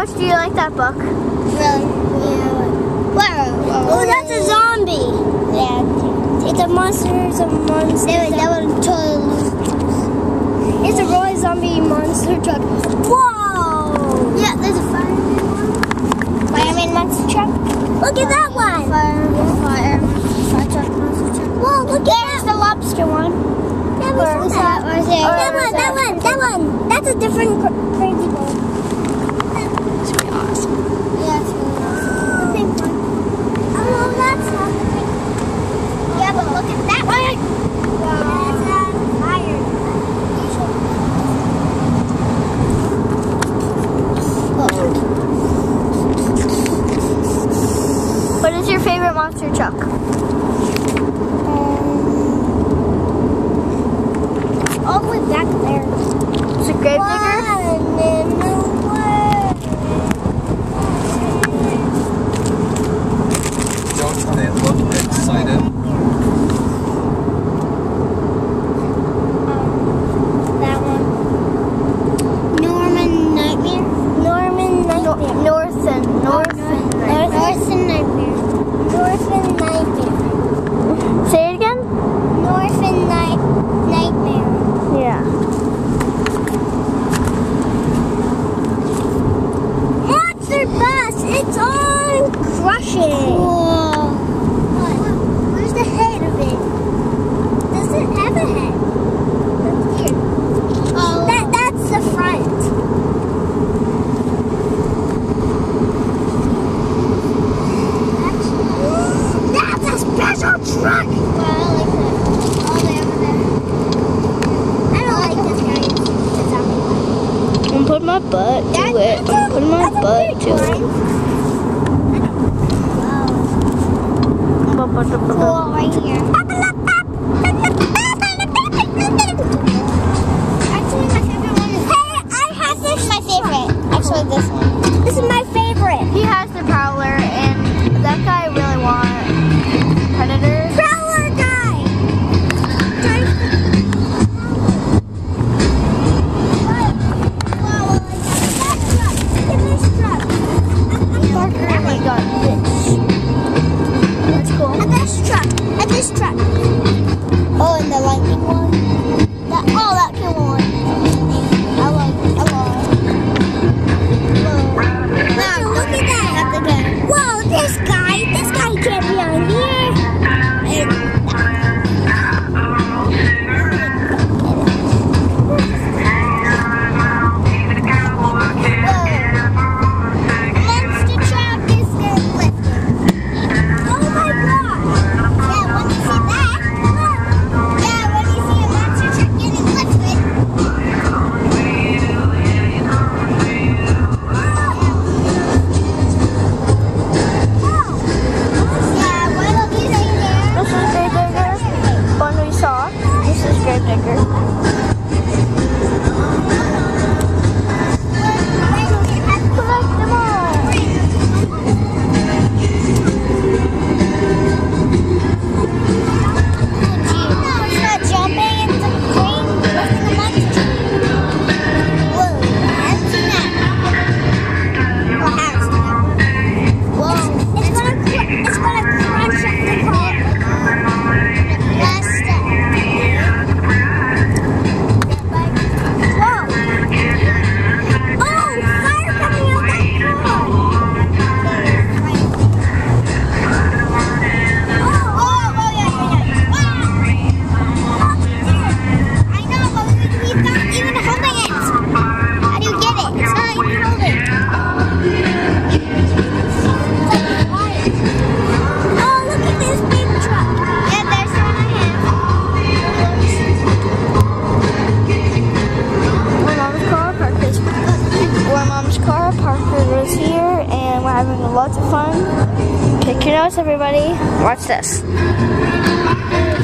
much do you like that book? Really? Yeah. Oh, that's a zombie. Yeah. It's a monster. It's a monster. That one totally. It's a really zombie monster truck. Whoa! Yeah, there's a fireman monster truck. Look at that one. Fire truck, monster truck. Whoa, look at There's the lobster one. that. Where's that? That one. That's a different crazy one. It's pretty awesome. Yeah, it's really awesome. The pink one. Oh, that's not the pink one. Yeah, but look at that one. That's a fire. What is your favorite monster truck? All the way back there. It's a grave digger. Don't they look excited? That one. Norman Nightmare. Northern Nightmare. Northern Nightmare. Northern Nightmare. Say it again? Northern Nightmare. Yeah. Monster Bus! It's on crushing! Whoa. Where's the head of it? Does it have a head? That's here. Oh. That's the front. That's a special truck! Well, I like that. All the way over there. I don't like this guy. It's zombie. I'm gonna put my butt to it. I'm putting my butt to it. Cool, right here. Actually, my favorite one is. Hey, I have This this. is my favorite. Actually, this one. This is my favorite. He has the Prowler, and that guy really wants Predator. Prowler guy. Oh my god, That's cool. At this truck. Oh, and the lightning one. That cool one. I like it a lot. Wow, look at that. That's the gun. Whoa, this guy can't be on here. Monster truck is getting lifted. Oh my god. Yeah, when you see that, yeah, when you see a monster truck getting lifted. Yeah, what have you seen there? This is Grave Digger. One we saw. This is Grave Digger. Collect them all. It's not jumping, it's a crane lifting a monster truck. Whoa, I haven't seen that. Or have seen that. Whoa, It's gonna crunch up the car. last step. Whoa. Oh, fire coming out that car. Oh, yeah. Wow. I know, but he's not even holding it. How do you get it? It's not even holding. It's like quiet. Oh, look at this big truck. Yeah, there's one I have. Where Mom's car parker is here, and we're having lots of fun. Take your notes, everybody. Watch this.